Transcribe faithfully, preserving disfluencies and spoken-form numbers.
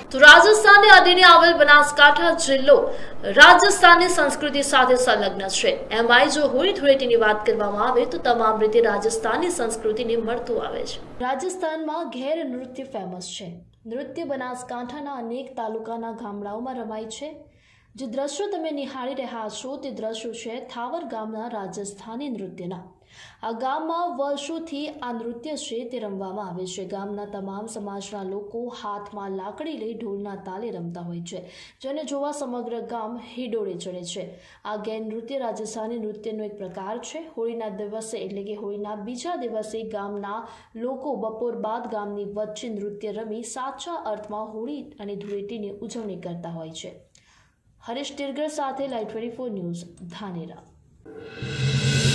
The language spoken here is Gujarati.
તો રાજસ્થાનને અડીને આવેલ બનાસકાંઠા જિલ્લો રાજસ્થાનની સંસ્કૃતિ સાથે સંલગ્ન છે। એમાંય જો હોળી ધૂળેટીની વાત કરવામાં આવે તો તમામ રીતે રાજસ્થાનની સંસ્કૃતિને મળતું આવે છે। રાજસ્થાનમાં ઘેર નૃત્ય ફેમસ છે। નૃત્ય બનાસકાંઠાના અનેક તાલુકાના ગામડાઓમાં રમાય છે। જે દ્રશ્યો તમે નિહાળી રહ્યા છો તે દ્રશ્યો છે થાવર ગામના રાજસ્થાની નૃત્યના। આ ગામમાં વર્ષોથી આ નૃત્ય છે તે રમવામાં આવે છે। ગામના તમામ સમાજના લોકો હાથમાં લાકડી લઈ ઢોલના તાલે રમતા હોય છે, જેને જોવા સમગ્ર ગામ હિડોળે ચડે છે। આ ગેર નૃત્ય રાજસ્થાની નૃત્યનો એક પ્રકાર છે। હોળીના દિવસે એટલે કે હોળીના બીજા દિવસે ગામના લોકો બપોર બાદ ગામની વચ્ચે નૃત્ય રમી સાચા અર્થમાં હોળી અને ધૂળેટીની ઉજવણી કરતા હોય છે। હરીશ તિરગર સાથે live twenty four news Dhanera.